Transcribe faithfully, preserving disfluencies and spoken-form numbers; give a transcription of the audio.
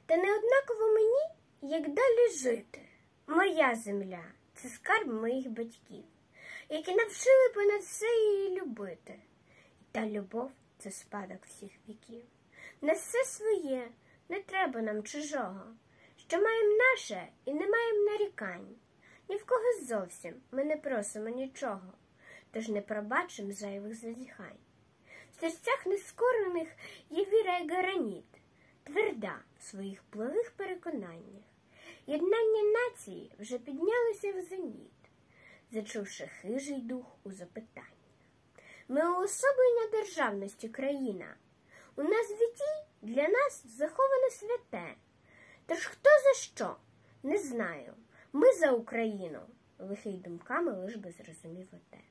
Та не однаково мені, як далі жити. Моя земля – це скарб моїх батьків, які навчили понад все її любити. І та любов – це спадок всіх віків. На все своє, не треба нам чужого, що маємо наше і не маємо нарікань. Ні в кого зовсім ми не просимо нічого, тож не пробачимо зайвих зазіхань. В серцях нескорених є віра як граніт, тверда в своїх благих переконаннях. Єднання нації вже піднялося в зеніт, зачувши хижий дух у запитаннях. Ми уособлення державності країна, у нас в віті для нас заховане святе. Тож хто за що? Не знаю. Ми за Україну. Лихий думками лиш би зрозумів оте.